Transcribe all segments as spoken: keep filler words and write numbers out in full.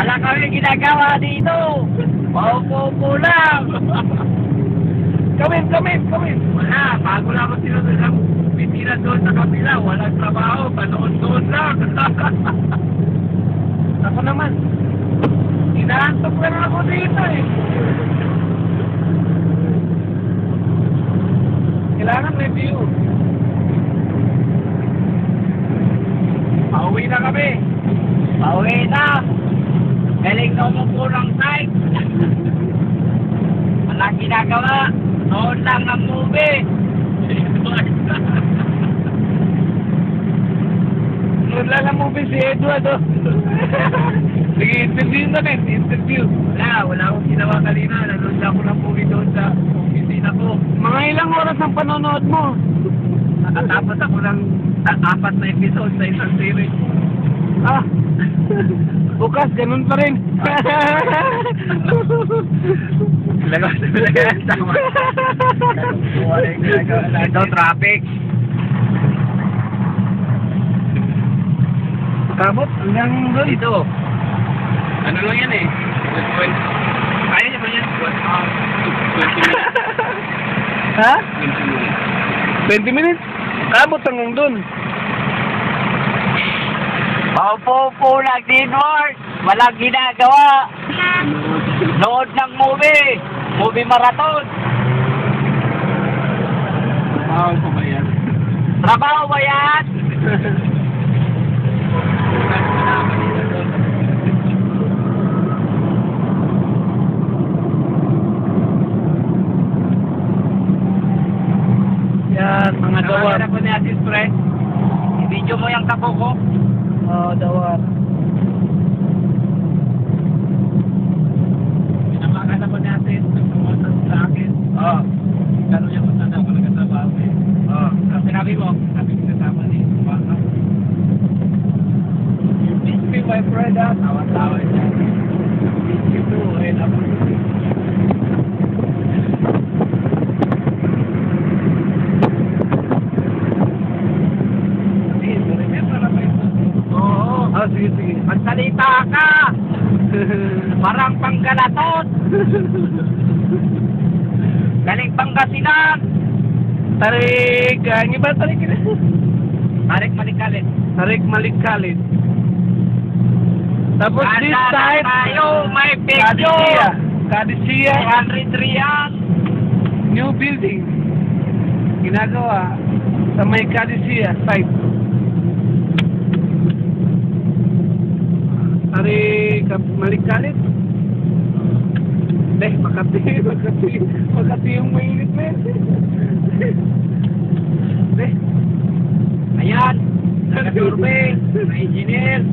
Wala kami ginagawa dito. Paupo-upo lang. Kamin, kamin, kamin. Wala, bago lang ako sinunod ng pitira doon sa kabila. Walang trabaho, panood-nood lang. Ako naman. Inaantok lang ako dito eh. Kailangan may view. Pauwi na kami. Pauwi na. Galing na umupo ng site. Walang ginagawa. Noon lang ng movie. Noon lang ang movie si Edward oh. Sige, interview na rin. Interview. Wala, wala akong ginawa kanina. Nanood lang ako ng movie doon sa opisina ko. Mga ilang oras ang panonood mo? Nakatapos ako ng apat na episode sa isang series. Ah, bukas, ganun pa rin. Lagaw sa lagaw. Tama. Ito, traffic. Kabot, hanggang doon. Dito. Ano lang yan eh. Kaya niya ba yan? twenty minutes. Ha? twenty minutes. twenty minutes? Kabot hanggang doon. Paupo-upo lang din, Mark. Walang ginagawa. Nood ng movie. Movie marathon. Trabaho ko ba yan? Trabaho ba yan? Yan, mga dawar. Nakakita ko ni Atis Pre. I-video mo yung kapo ko. Oo, dawar. Pinapakala ko ni Atis. Nagpumunta sa akin. Oo. Gano'n niya kung saan ako nagkatrabaho eh. Oo. Ang sinabi mo, sabi ko kasama ni Baka. You teach me my friend ah. Tawa-tawa niya. Teach you too. Eh, dapat. Ah, sige, sige. Magsalita ka! Parang Panggalatot! Galing Pangasinan! Tarik, ah, ang iba tarik na. Tarik Malikalit. Tarik Malikalit. Tapos this Ganda na side, tayo! May Kadisia. picture! Kadisia, three hundred Riyal! new building. Ginagawa sa may Kadisia site. Tarik Malikalit. Deh, Makati, Makati, Makati yung mainit na yun. Deh. Ayan! Nag-survey! May engineer!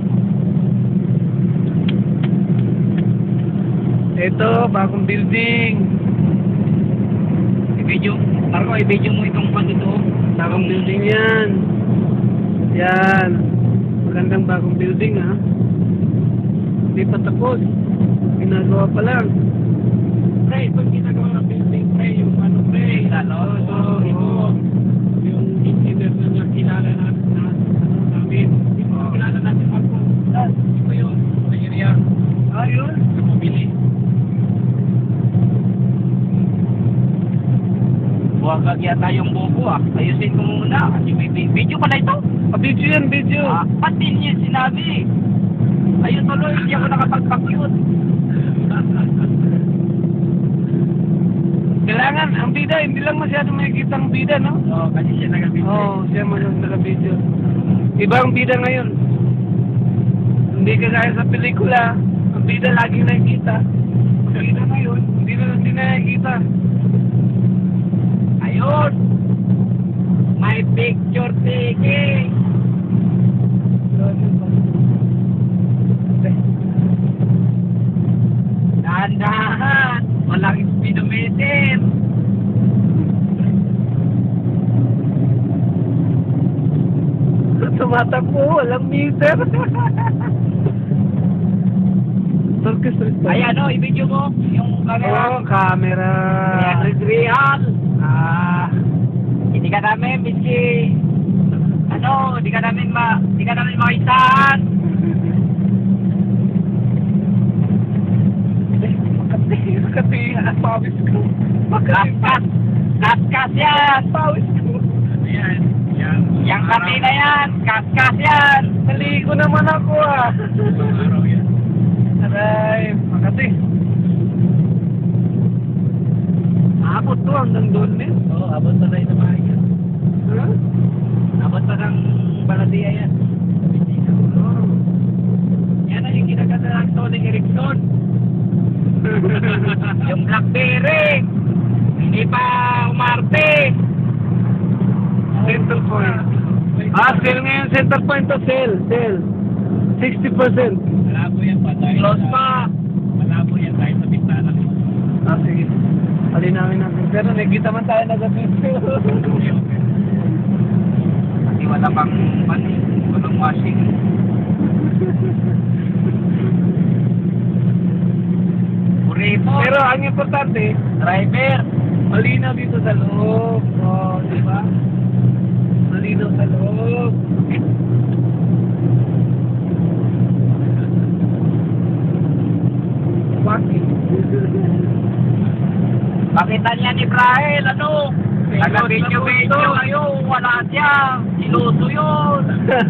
Ito, bagong building. I-video. Marco, i-video mo itong pan ito. Bagong building yan. Yan. Magandang bagong building ha. Hindi pa tapos. Ginagawa pa lang. Pre, itong ginagawa ng building, pre, yung ano, pre, lalo, ito, ito, yung engineer na niya kilala na, na, ano, namin, ito, kilala natin, Marco, ito yun, sa area, Ayun. sa mobili. Buwagag yata yung buko ah, ayusin ko muna, kasi may video pala ito. Ah, video yan, video. Ah, pati niya sinabi, ayun tuloy, hindi ako nakapagpakyut. Kailangan, ang bida, hindi lang masyado makikita ang bida, no? Oo, oh, kasi siya nag-video. Oo, oh, siya masyado naka-video. Iba ang bida ngayon. Hindi kagaya sa pelikula, ang bida laging nakikita. Ang bida ngayon, hindi na hindi na nakikita. Ayun! May picture taking! Dahan-dahan! Walang speedometer! Tumatakbo, walang meter. Turkish street. Ayan o, i-video mo yung camera. Oh, camera. three hundred Riyal! Ah, hindi ka namin, Miski. Ano, hindi ka namin ma... Hindi ka namin makisahan. pawis ko. Kaskas! Kaskas yan! Pawis ko. Yan. Yan. Yang kami na yan! Kaskas yan! Naligo naman ako ah. Araw yan. Aray, Makati. Abot to hanggang doon, men. Oo, abot na tayo na bahay yan. Ha? Abot pa ng Baladiya yan. Oh. Yan ang yung kinaganda ng Tony Erickson. Yung Blackberry! Hindi pa umarte! Center point. Ah, sale ngayon. Center point to sale. Sale. sixty percent. Malabo yan pa tayo. Close sa- pa! Malabo yan tayo sa bintana. Ah, sige. Alinawin natin. Pero nakikita man tayo na gabi. Okay, okay. Kasi wala pang ano, walang washing. Puripo! Pero ang importante, Driver! malinaw dito sa loob. Oh, di ba? Malinaw sa loob. Bakit? Pakita niya ni Brahel, ano? Taga-video-video kayo, wala siya. Iluso yun.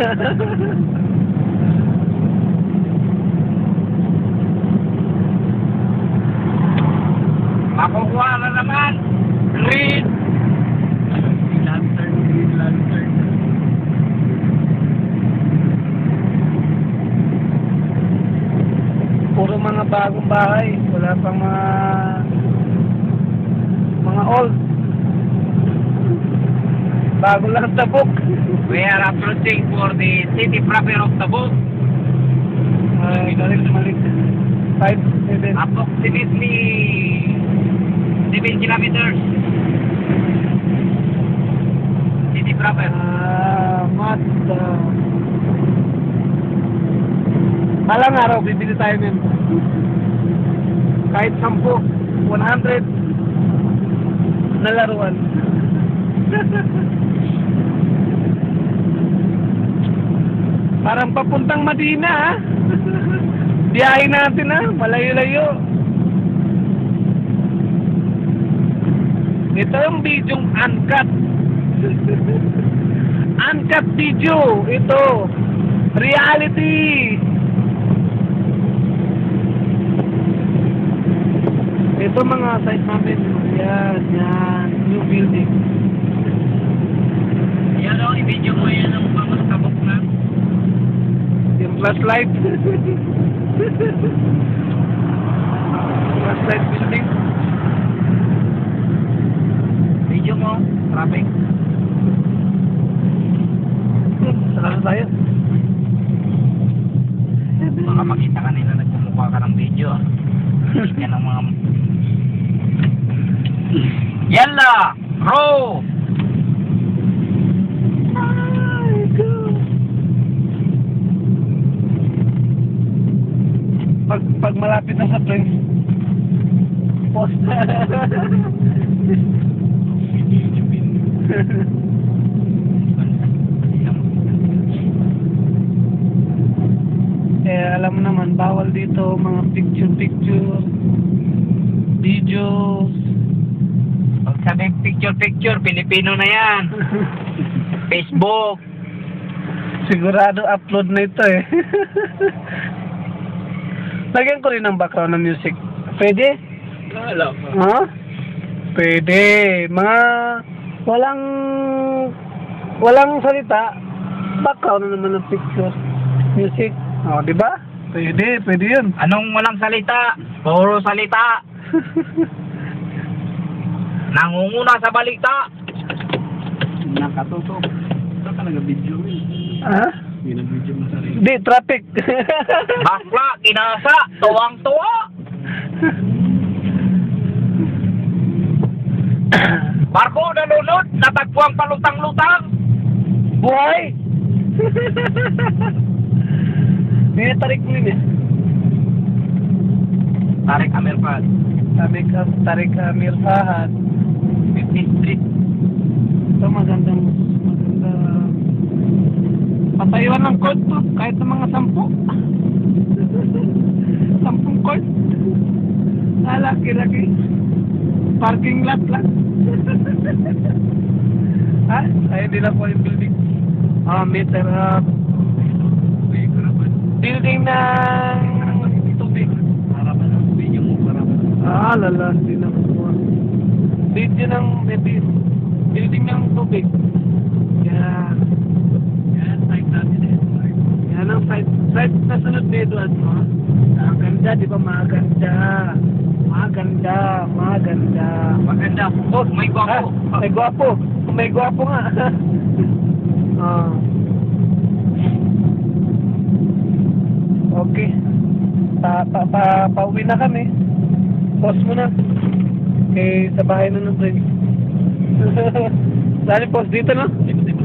Makukuha na naman. Green. Lantern, green lantern. Puro mga bagong bahay. Wala pang mga mga old. Bago lang tabok. We are approaching for the city proper of Tabuk. Ay, balik, balik. Five, seven. Approximately seven kilometers. City proper. Ah, mat. Uh, Alang araw, bibili tayo nun. Kahit sampu, one hundred na laruan. Parang papuntang Madina, ha? Biyahe natin, ha? Malayo-layo. Ito yung bidyong uncut. Uncut video. Ito. Reality. Ito mga site namin. Yan, yan. New building. Yan o, i-video mo yan ang mga Tabuk na. Yung flashlight. Flashlight building. Video mo, traffic. Saka na tayo. Baka makita ka nila nagpumukha ka ng video. Yan ang mga... Yalla! Bro! Pag, pag malapit na sa Prince, post. Eh, alam mo naman, bawal dito mga picture-picture, videos. Pag sabi picture-picture, Pilipino na yan. Facebook. Sigurado upload na ito eh. Lagyan ko rin ng background ng music. Pwede? Alam mo. Ha? Pwede. Mga walang walang salita. Background na naman ng picture. Music. O, di ba? Pwede, pwede yun. Anong walang salita? Puro salita. Nangunguna sa balita. Nakatutok. Ito ka nag-video mo eh. Ha? Hindi nag-video mo sarili. Di, traffic. Bakla, kinasa, tuwang-tuwa. Barko nalunod, natagpuang palutang-lutang. Buhay! Hindi tarik mo yun eh. Tarik Amir Fahad. Sabi ka, tarik ka, Amir Fahad. fiftieth Street. Ito magandang, maganda. Patayuan ng court to, kahit ng mga sampu. Sampung court. Ah, laki-laki. parking lot lang. Ha? Ay, hindi na po yung building. Ah, meter up. Building na Tubig. Harapan ng video mo, harapan. ah, lala, hindi na po. Video ng meter. Building ng tubig. Yan. Yan, site natin eh. Yan ang site. Site na sunod ni Edward mo. Maganda, di ba? Maganda. Maganda. Maganda. Maganda. Oh, may gwapo. Ah, may gwapo. May gwapo nga. Ah. Okay. Pa, pa, pa, pauwi na kami. Pause mo na. Eh, sa bahay na ng friend. Saan yung pause dito, no?